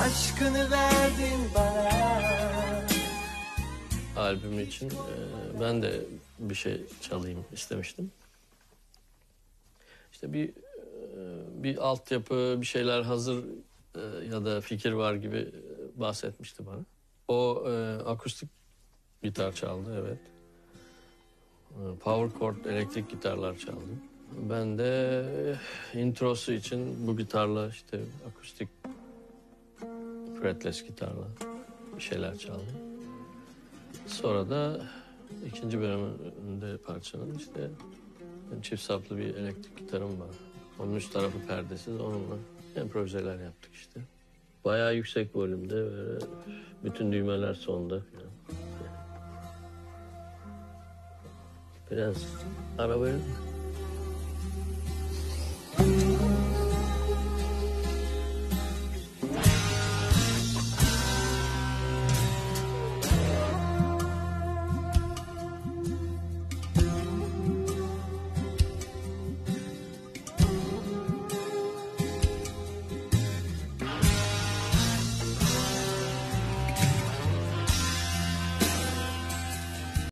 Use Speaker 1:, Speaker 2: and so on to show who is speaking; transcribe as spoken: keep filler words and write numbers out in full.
Speaker 1: aşkını verdin bana.
Speaker 2: Albüm için e, ben de bir şey çalayım istemiştim. İşte bir e, bir altyapı, bir şeyler hazır e, ya da fikir var gibi e, bahsetmişti bana. O e, akustik gitar çaldı, evet. E, power chord elektrik gitarlar çaldı. Ben de e, introsu için bu gitarla işte akustik fretless gitarla bir şeyler çaldım. Sonra da ikinci bölümünde parçanın işte çift saplı bir elektrik gitarım var. Onun üst tarafı perdesiz, onunla improvizeler yaptık işte. Bayağı yüksek volümde, böyle bütün düğmeler sonda falan. Biraz arabaya